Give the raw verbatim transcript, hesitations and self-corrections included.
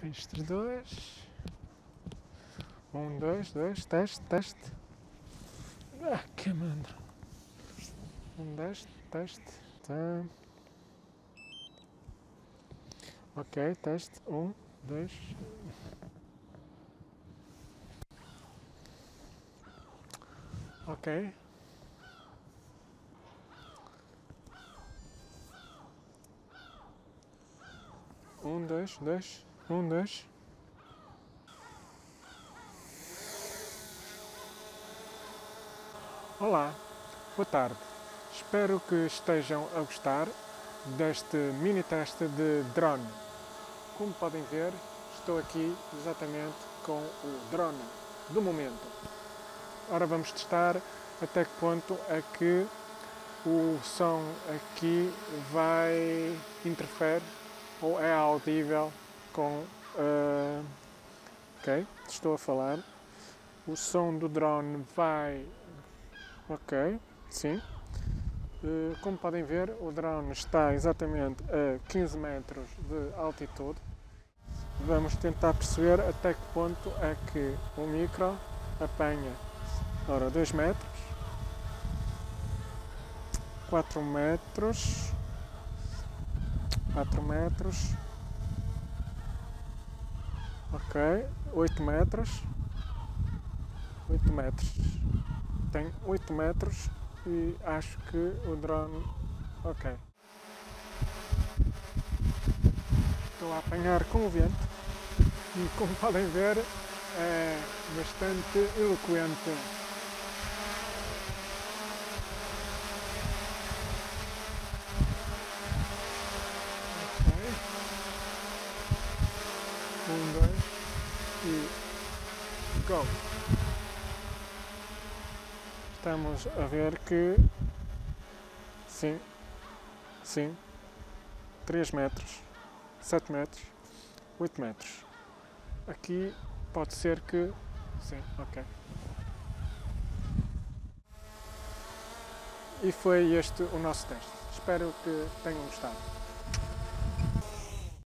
Estes dois. Um, dois, dois, teste, teste. Ah, que mano. Um, dois, teste. Tá. Ok, teste. Um, dois. Ok. Um, dois, dois. Um, dois. Olá, boa tarde. Espero que estejam a gostar deste mini teste de drone. Como podem ver, estou aqui exatamente com o drone do momento. Ora, vamos testar até que ponto é que o som aqui vai interferir ou é audível com... Uh, ok, estou a falar. O som do drone vai... Ok, sim. Uh, como podem ver, o drone está exatamente a quinze metros de altitude. Vamos tentar perceber até que ponto é que o micro apanha. Ora, dois metros, quatro metros, quatro metros, ok, oito metros, oito metros. Tem oito metros e acho que o drone, ok. Estou a apanhar com o vento e, como podem ver, é bastante eloquente. Ok. Um, dois e go! Estamos a ver que sim, sim, três metros, sete metros, oito metros. Aqui pode ser que... Sim, ok. E foi este o nosso teste. Espero que tenham gostado.